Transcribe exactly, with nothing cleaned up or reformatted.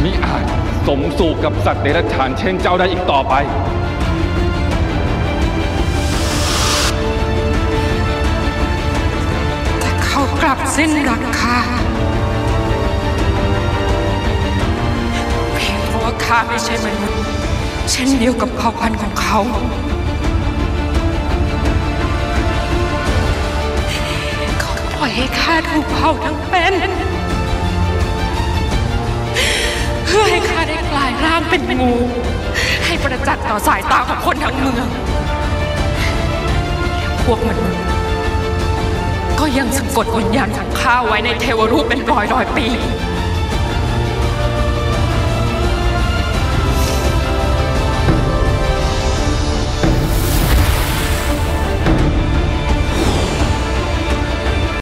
มิอาจสมสู่กับสัตว์เดรัจฉานเช่นเจ้าได้อีกต่อไปแต่เขากลับสิ้นรักข้าเพียงเพราะว่าข้าไม่ใช่มนุษย์เช่นเดียวกับเผ่าพันธุ์ของเขาเขาปล่อยให้ข้าถูกเผาทั้งเป็นเพื่อให้ข้าได้กลายร่างเป็นงูให้ประจักษ์ต่อสายตาของคนทั้งเมืองพวกมนุษย์ก็ยังสะกดวิญญาณของข้าไว้ในเทวรูปเป็นร้อยร้อยปี